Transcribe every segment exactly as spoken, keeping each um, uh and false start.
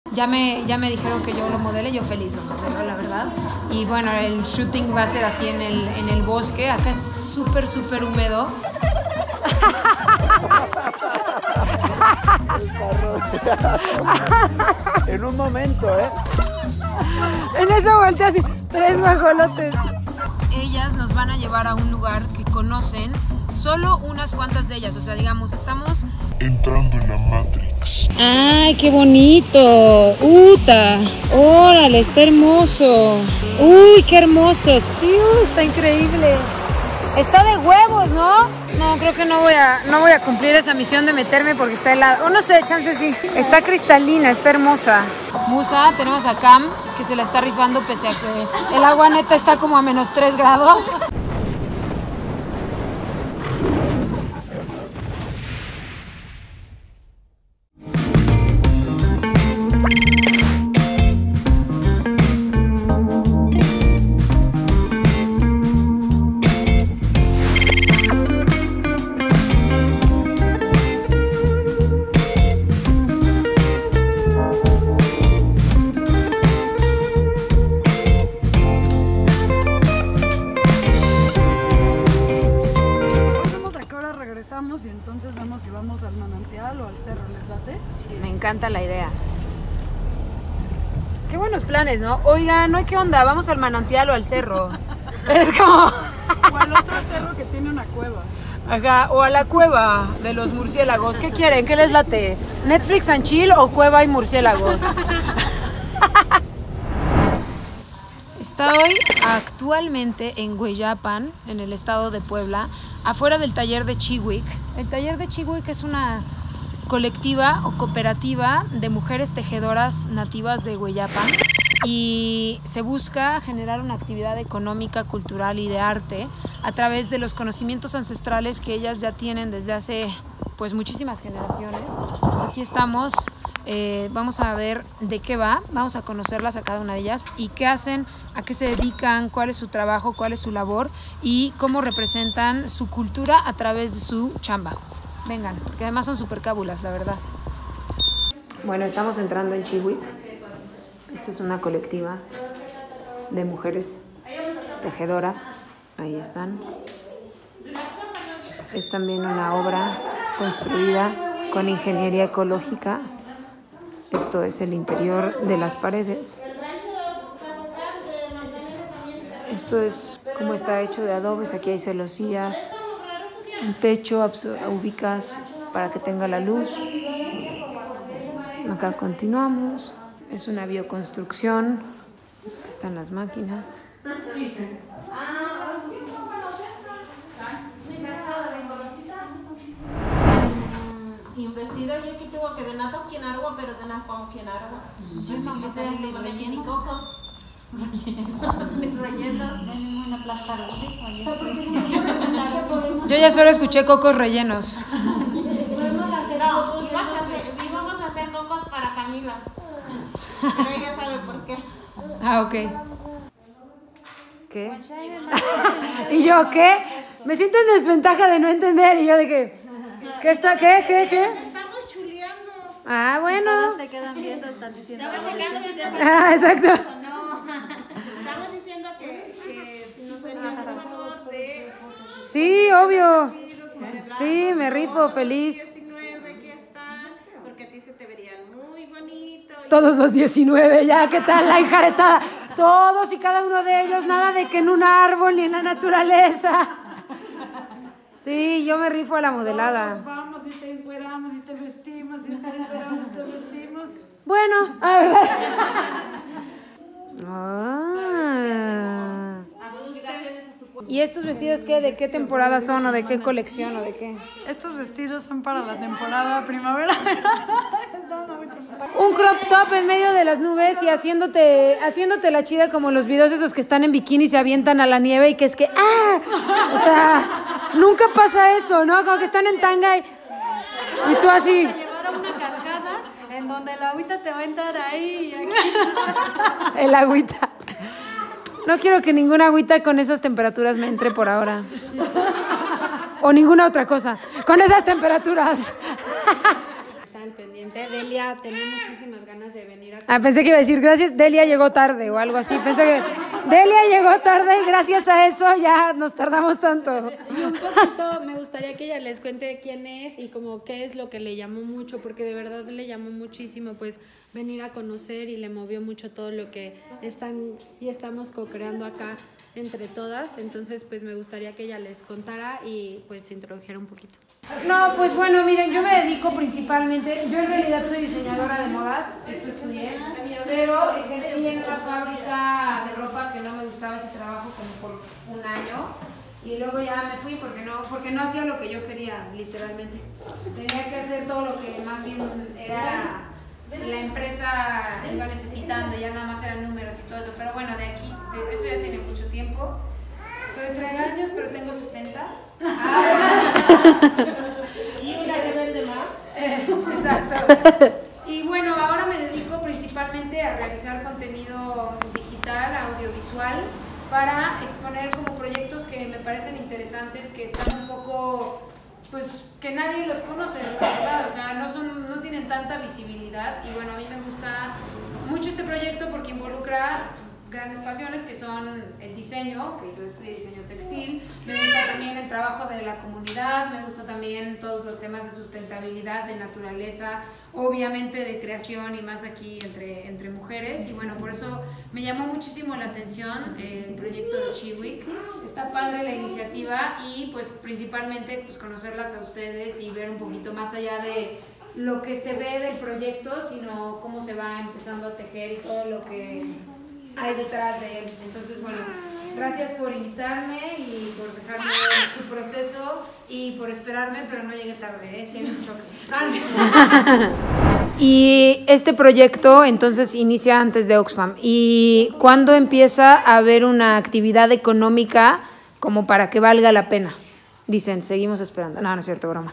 Ya me, ya me dijeron que yo lo modele, yo feliz lo modelo, la verdad. Y bueno, el shooting va a ser así en el, en el bosque. Acá es súper, súper húmedo. En un momento, ¿eh? En esa vuelta así, tres guajolotes. Ellas nos van a llevar a un lugar que conocen solo unas cuantas de ellas. O sea, digamos, estamos entrando en la Matrix. ¡Ay, qué bonito! ¡Uta! ¡Órale, está hermoso! ¡Uy, qué hermosos! ¡Dios, está increíble! Está de huevos, ¿no? No, creo que no voy a, no voy a cumplir esa misión de meterme porque está helada. O no sé, chance sí. Está cristalina, está hermosa. Musa, tenemos a Cam, que se la está rifando pese a que el agua neta está como a menos tres grados. Y entonces vemos si vamos al manantial o al cerro, ¿les late? Sí, me encanta la idea. Qué buenos planes, ¿no? Oigan, ¿no? ¿Qué onda? ¿Vamos al manantial o al cerro? Es como... O al otro cerro que tiene una cueva. Ajá, o a la cueva de los murciélagos. ¿Qué quieren? ¿Qué les late? ¿Netflix and chill o cueva y murciélagos? Estoy actualmente en Hueyapan, en el estado de Puebla, afuera del taller de Chiwik. El taller de Chiwik es una colectiva o cooperativa de mujeres tejedoras nativas de Hueyapan y se busca generar una actividad económica, cultural y de arte a través de los conocimientos ancestrales que ellas ya tienen desde hace pues muchísimas generaciones. Aquí estamos, eh, vamos a ver de qué va, vamos a conocerlas a cada una de ellas y qué hacen, a qué se dedican, cuál es su trabajo, cuál es su labor y cómo representan su cultura a través de su chamba. Vengan, porque además son súper cábulas, la verdad. Bueno, estamos entrando en Chiwik. Esta es una colectiva de mujeres tejedoras. Ahí están. Es también una obra construida con ingeniería ecológica. Esto es el interior de las paredes. Esto es como está hecho de adobes. Aquí hay celosías, un techo, ubicas para que tenga la luz. Acá continuamos. Es una bioconstrucción. Aquí están las máquinas. Investida yo que tuvo que de nada quien agua pero de nada con quien agua. Yo no te digo rellenos cocos. Rellenos. Una aplastarones. Yo ya solo escuché cocos rellenos. Podemos hacer cocos. Íbamos a hacer cocos para Camila. Pero ella sabe por qué. Ah, ok. ¿Qué? ¿Y yo qué? Me siento en desventaja de no entender. ¿Y yo de qué? ¿Qué está? ¿Qué? ¿Qué? ¿Qué? Estamos chuleando. Ah, bueno. Si todos te quedan viendo, están diciendo. Estaba checando si te Ah, exacto. No. Estamos diciendo que, que no sería hermano de... Sí, obvio. Sí, me rifo, feliz. diecinueve que están, porque a ti se te verían muy bonitos. Todos los diecinueve, ya, ¿qué tal la enjaretada? Todos y cada uno de ellos, nada de que en un árbol ni en la naturaleza. Sí, yo me rifo a la modelada. Nos vamos y te encueramos y te vestimos y te encueramos y te vestimos. Bueno, a ver. Ah. ¿Y estos vestidos qué? ¿De qué temporada son o de qué colección o de qué? Estos vestidos son para la temporada primavera. Un crop top en medio de las nubes y haciéndote, haciéndote la chida como los videos esos que están en bikini y se avientan a la nieve y que es que ¡ah! O sea, nunca pasa eso, ¿no? Como que están en tanga y, y tú así. Vamos a llevar a una cascada en donde el agüita te va a entrar ahí y aquí. El agüita. No quiero que ninguna agüita con esas temperaturas me entre por ahora. O ninguna otra cosa. Con esas temperaturas. estar al pendiente. Delia tenía muchísimas ganas de venir acá. Ah, pensé que iba a decir gracias, Delia llegó tarde o algo así. Pensé que Delia llegó tarde y gracias a eso ya nos tardamos tanto. Y un poquito me gustaría que ella les cuente quién es y como qué es lo que le llamó mucho, porque de verdad le llamó muchísimo pues venir a conocer y le movió mucho todo lo que están y estamos co-creando acá entre todas. Entonces pues me gustaría que ella les contara y pues se introdujera un poquito. No, pues bueno, miren, yo me dedico principalmente, yo en realidad soy diseñadora de modas, eso estudié, pero ejercí en una fábrica de ropa que no me gustaba ese trabajo como por un año y luego ya me fui porque no, porque no hacía lo que yo quería, literalmente. Tenía que hacer todo lo que más bien era la empresa iba necesitando, ya nada más eran números y todo eso, pero bueno, de aquí, de eso ya tiene mucho tiempo. Soy años, pero tengo sesenta. ¿Y una rebelde más? Exacto. Y bueno, ahora me dedico principalmente a realizar contenido digital, audiovisual, para exponer como proyectos que me parecen interesantes, que están un poco, pues, que nadie los conoce, la verdad, o sea, no, son, no tienen tanta visibilidad. Y bueno, a mí me gusta mucho este proyecto porque involucra grandes pasiones que son el diseño, que yo estudié diseño textil, me gusta también el trabajo de la comunidad, me gusta también todos los temas de sustentabilidad, de naturaleza, obviamente de creación y más aquí entre, entre mujeres. Y bueno, por eso me llamó muchísimo la atención el proyecto de Chiwick. Está padre la iniciativa y pues principalmente pues conocerlas a ustedes y ver un poquito más allá de lo que se ve del proyecto, sino cómo se va empezando a tejer y todo lo que hay detrás de él. Entonces, bueno, gracias por invitarme y por dejarme ver su proceso y por esperarme, pero no llegué tarde, ¿eh? Sí, hay un choque. Y este proyecto entonces inicia antes de Oxfam. ¿Y cuándo empieza a haber una actividad económica como para que valga la pena? Dicen, seguimos esperando. No, no es cierto, broma.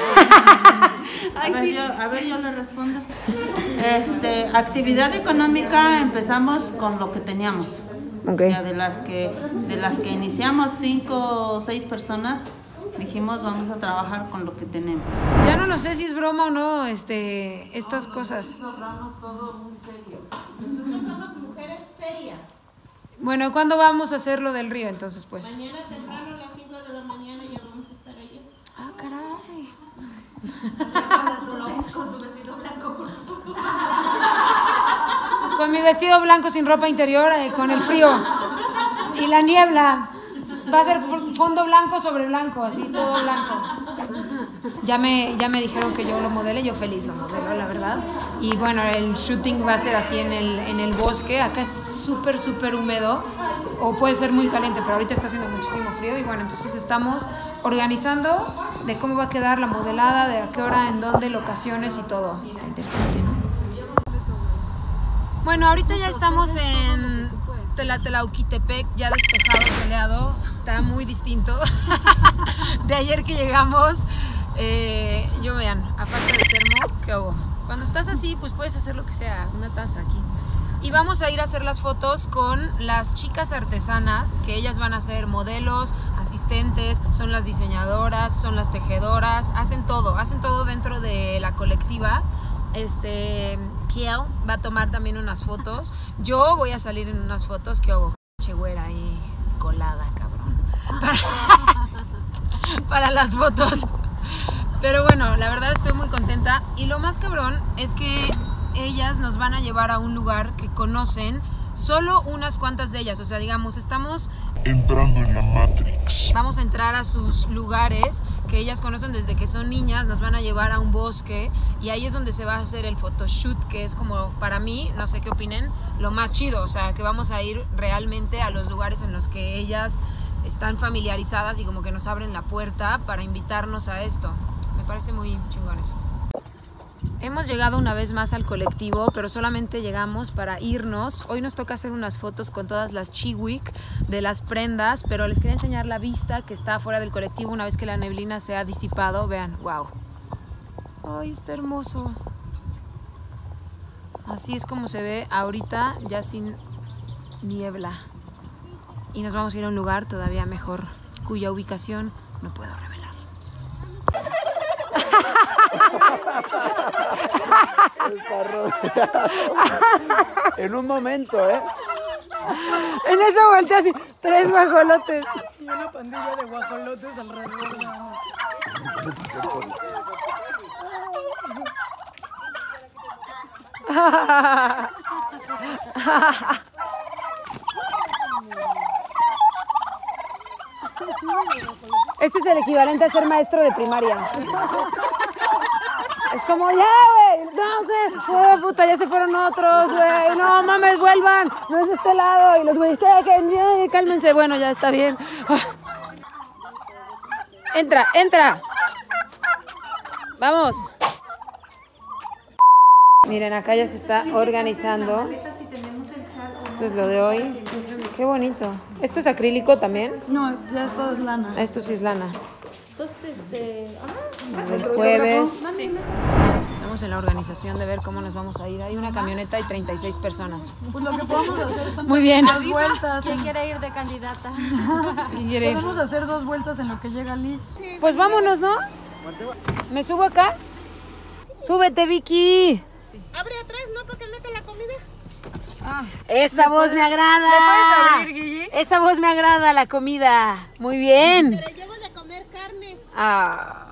A ver, yo, a ver, yo le respondo. Este, actividad económica empezamos con lo que teníamos. Okay. O sea, de las que de las que iniciamos cinco o seis personas, dijimos vamos a trabajar con lo que tenemos. Ya no lo sé si es broma o no, este, estas no, cosas. Hablamos todo muy serio. Nosotros somos mujeres serias. Bueno, ¿cuándo vamos a hacer lo del río entonces, pues? Mañana temprano a las cinco de la mañana ya vamos a estar allí. Ah, caray. Con su vestido blanco. Con mi vestido blanco sin ropa interior, eh, con el frío y la niebla. Va a ser fondo blanco sobre blanco, así todo blanco. Ya me, ya me dijeron que yo lo modele, yo feliz lo modelo, la verdad. Y bueno, el shooting va a ser así en el, en el bosque. Acá es súper, súper húmedo, o puede ser muy caliente, pero ahorita está haciendo muchísimo frío. Y bueno, entonces estamos organizando de cómo va a quedar la modelada, de a qué hora, en dónde, locaciones y todo. Está interesante, ¿no? Bueno, ahorita ya estamos en Tlatelolquitepec, ya despejado, soleado, está muy distinto de ayer que llegamos. Eh, yo vean, a falta de termo, ¿qué hago? Cuando estás así, pues puedes hacer lo que sea, una taza aquí. Y vamos a ir a hacer las fotos con las chicas artesanas, que ellas van a ser modelos, asistentes, son las diseñadoras, son las tejedoras, hacen todo, hacen todo dentro de la colectiva. Este, Kiel va a tomar también unas fotos. Yo voy a salir en unas fotos que hago, che güera ahí colada, cabrón, para, para las fotos. Pero bueno, la verdad estoy muy contenta. Y lo más cabrón es que ellas nos van a llevar a un lugar que conocen solo unas cuantas de ellas. O sea, digamos, estamos entrando en la Matrix. Vamos a entrar a sus lugares que ellas conocen desde que son niñas. Nos van a llevar a un bosque y ahí es donde se va a hacer el photoshoot, que es como, para mí, no sé qué opinen, lo más chido. O sea, que vamos a ir realmente a los lugares en los que ellas están familiarizadas y como que nos abren la puerta para invitarnos a esto. Me parece muy chingón eso. Hemos llegado una vez más al colectivo, pero solamente llegamos para irnos. Hoy nos toca hacer unas fotos con todas las Chiwick de las prendas, pero les quería enseñar la vista que está fuera del colectivo una vez que la neblina se ha disipado. Vean, wow. Ay, está hermoso. Así es como se ve ahorita, ya sin niebla. Y nos vamos a ir a un lugar todavía mejor, cuya ubicación no puedo revelar. Está rodeado. En un momento, ¿eh? En esa vuelta así, tres guajolotes. Y una pandilla de guajolotes alrededor. Este es el equivalente a ser maestro de primaria. Es como, ya, güey, no, güey, oh, puta, ya se fueron otros, güey, no mames, vuelvan, no es de este lado. Y los güeyes, ¿qué, qué? Cálmense, bueno, ya está bien. Entra, entra. Vamos. Miren, acá ya se está organizando. Esto es lo de hoy. Qué bonito. ¿Esto es acrílico también? No, ya todo es lana. Esto sí es lana. Entonces, este... El jueves. Estamos en la organización de ver cómo nos vamos a ir. Hay una camioneta y treinta y seis personas. Pues lo que podemos hacer son Muy bien. dos vueltas. ¿Quién quiere ir de candidata? ¿Quién quiere ir? Podemos hacer dos vueltas en lo que llega Liz. Pues vámonos, ¿no? ¿Me subo acá? Súbete, Vicky. Abre atrás, ¿no? Porque mete la comida. Ah, Esa voz me agrada. ¿Le puedes abrir, Guille? Esa voz me agrada, la comida. Muy bien. Pero llevo de comer carne. Ah.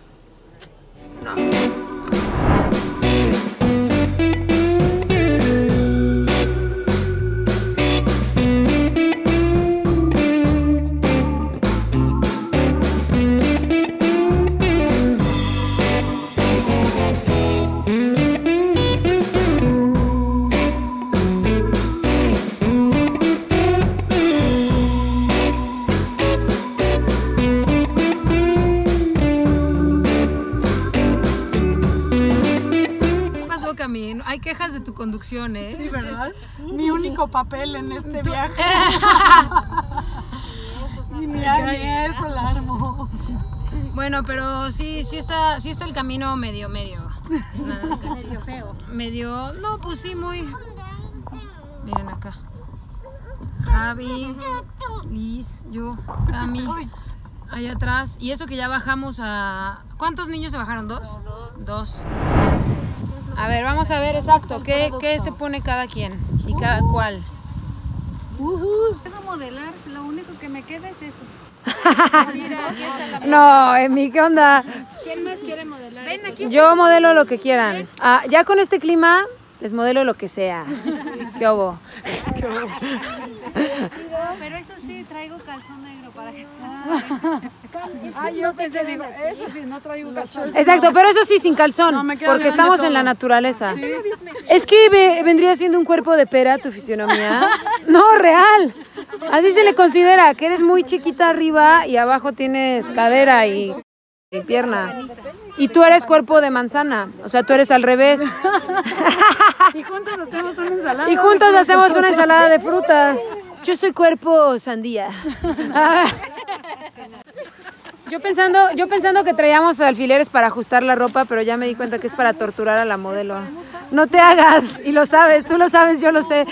Hay quejas de tu conducción, ¿eh? Sí, ¿verdad? Mi único papel en este viaje. Y mira, ni eso la armo. Bueno, pero sí, sí está, sí está el camino medio, medio. Medio feo. Medio, no, pues sí, muy. Miren acá. Javi, Liz, yo, Cami, allá atrás. Y eso que ya bajamos a... ¿Cuántos niños se bajaron? ¿Dos? Dos. A ver, vamos a ver exacto, ¿qué, qué se pone cada quien y cada cual? Uh-huh. Quiero modelar, lo único que me queda es eso. No, Emi, ¿qué onda? ¿Quién más quiere modelar? Ven aquí. Yo modelo lo que quieran. Ah, ya con este clima, les modelo lo que sea. ¿Qué hubo? Pero eso sí, traigo calzón negro para que Ah, yo pensé, digo, eso sí, no traigo calzón. Exacto, pero eso sí, sin calzón, No, me queda porque grande estamos todo. en la naturaleza. Sí. Es que ve- vendría siendo un cuerpo de pera tu fisionomía. No, real. Así se le considera, que eres muy chiquita arriba y abajo tienes cadera y, y pierna. Y tú eres cuerpo de manzana, o sea, tú eres al revés. Y juntos hacemos una ensalada. Y juntos hacemos una ensalada de frutas. Yo soy cuerpo sandía. Ah. Yo pensando, yo pensando que traíamos alfileres para ajustar la ropa, pero ya me di cuenta que es para torturar a la modelo. No te hagas, y lo sabes, tú lo sabes, yo lo sé.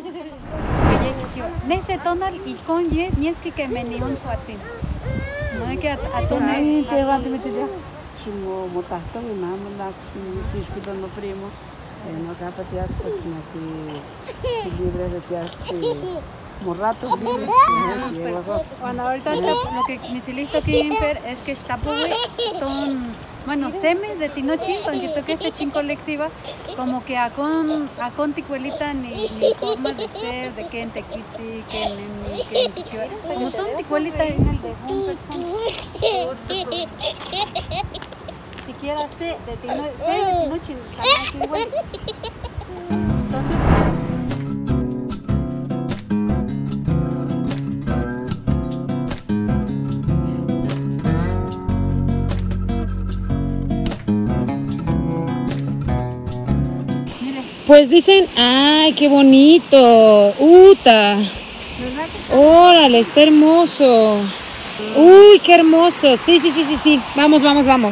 Nese tonal y con ye nieski que me ni un suatsin. No hay que atonar. Ay, te va a meter ya. Sumo motato, mi mamá, la circuito no primo. No capa te has pues mati libre de te has morrato libre. Bueno, ahorita está, lo que mi chilito aquí es que está pues ton bueno, seme de Tinochin, tontito que este chin colectiva, como que a con a con ticuelita ni, ni forma de ser, de que en tequiti, que en mi, que en pichua, como ton ticuelita en el de un persona. Siquiera sé de Tinochin, sé de Tinochin, sana igual. Entonces Pues dicen, ¡ay, qué bonito! ¡Uta! ¡Órale, está hermoso! ¡Uy, qué hermoso! Sí, sí, sí, sí, sí. Vamos, vamos, vamos.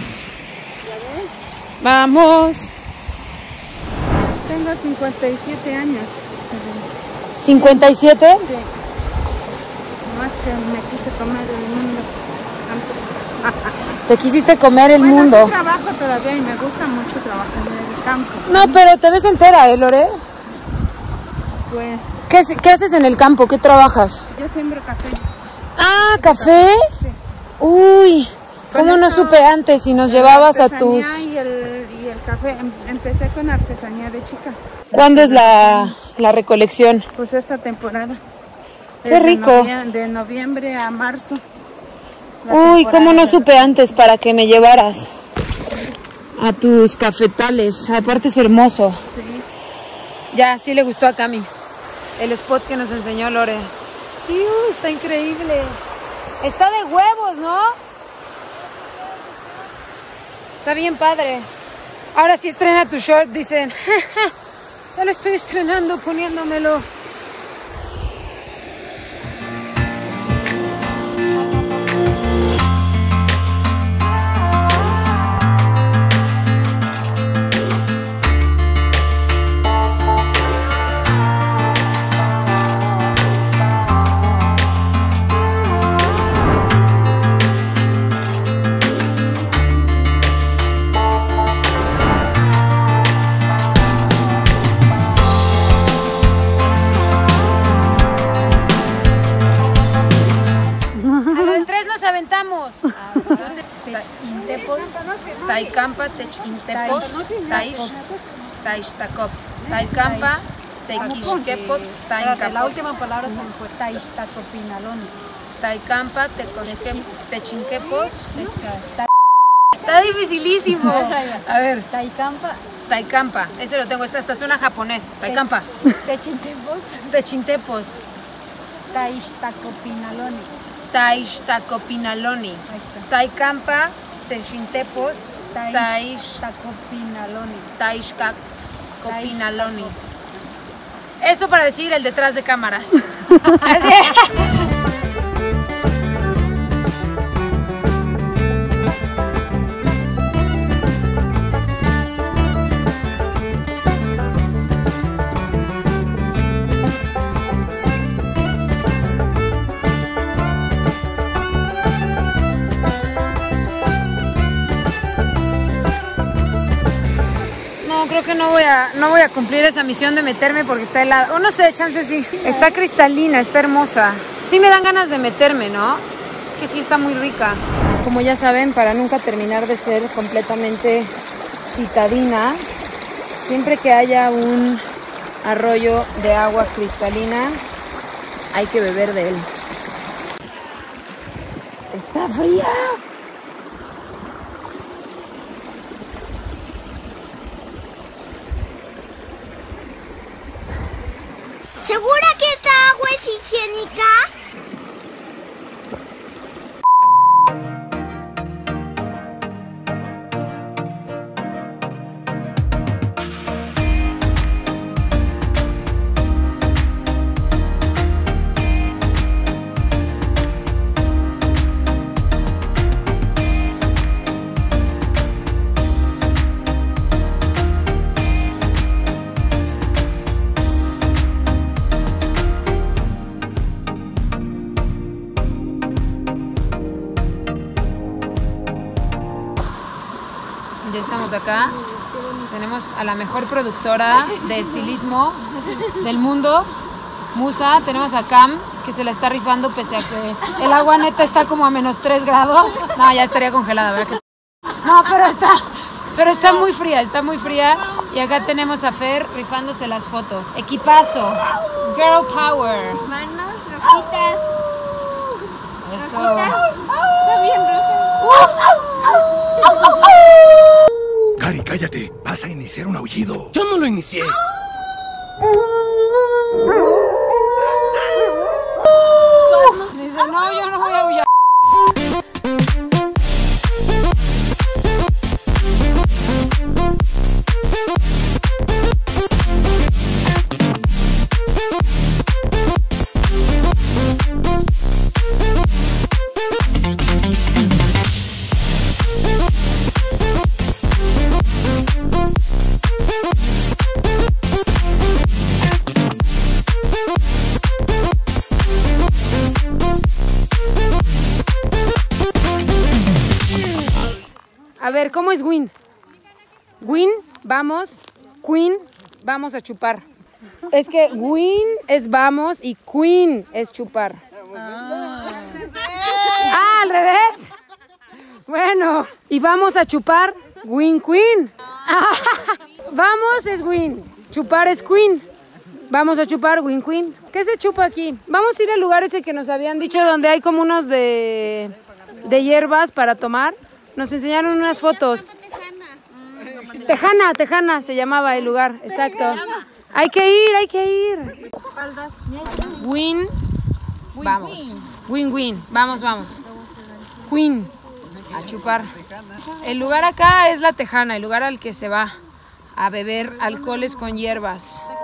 Vamos. Tengo cincuenta y siete años. ¿cincuenta y siete? Más que me quise tomar el mundo antes. Te quisiste comer el bueno, mundo. Sí trabajo todavía y me gusta mucho trabajar en el campo. No, pero te ves entera, ¿eh, Lore? Pues ¿Qué, ¿Qué haces en el campo? ¿Qué trabajas? yo siembro café. Ah, ¿café? Sí. Uy, ¿cómo Con no esto, supe antes si nos la llevabas a tus... artesanía Y el, y el café, em- empecé con artesanía de chica. ¿Cuándo es la, la recolección? Pues esta temporada. Qué Desde rico. novie- de noviembre a marzo. La Uy, temporada ¿cómo no de supe antes para que me llevaras a tus cafetales? Aparte es hermoso. Sí. Ya, sí le gustó a Cami el spot que nos enseñó Lore. ¡Iu, está increíble! Está de huevos, ¿no? Está bien padre. Ahora sí estrena tu short, dicen. Ya lo estoy estrenando poniéndomelo. Aventamos. Techintepos, Taicampa, Techintepos, Taish, Taixtacop, Taicampa, Tequixquepot, Taincapot. La última palabra se me fue Taixtacopinalón. Taicampa, Techinquepos. Está dificilísimo. A ver. Taicampa. Taicampa, ese lo tengo, esta hasta suena japonés. Taicampa. Techintepos. Techintepos. Taixtacopinalón. Taixtacopinaloni. Taicampa, Techintepos, Taixtacopinaloni. Taixtacopinaloni. Eso para decir el detrás de cámaras. Creo que no voy a no voy a cumplir esa misión de meterme porque está helada. O no sé, chance sí. Está cristalina, está hermosa. Sí me dan ganas de meterme, ¿no? Es que sí está muy rica. Como ya saben, para nunca terminar de ser completamente citadina, siempre que haya un arroyo de agua cristalina, hay que beber de él. Está fría. ¿Segura que esta agua es higiénica? Ya estamos acá. Tenemos a la mejor productora de estilismo del mundo, Musa. Tenemos a Cam, que se la está rifando pese a que el agua neta está como a menos tres grados. No, ya estaría congelada, ¿verdad? No, pero está, pero está muy fría, está muy fría. Y acá tenemos a Fer rifándose las fotos. Equipazo. Girl power. Manos rojitas. Eso. Está bien Cari, cállate. Vas a iniciar un aullido. Yo no lo inicié. Dice, no, yo no voy a aullar. A ver, ¿cómo es win? Win, vamos. Queen, vamos a chupar. Es que win es vamos y queen es chupar. Ah, ah al revés. Bueno, y vamos a chupar win queen. Vamos es win, chupar es queen. Vamos a chupar win queen. ¿Qué se chupa aquí? Vamos a ir al lugar ese que nos habían dicho donde hay como unos de, de hierbas para tomar. Nos enseñaron unas fotos. Tejana, Tejana se llamaba el lugar, exacto. Hay que ir, hay que ir. Win, vamos. Win, win, vamos, vamos. Queen, a chupar. El lugar acá es la Tejana, el lugar al que se va a beber alcoholes con hierbas.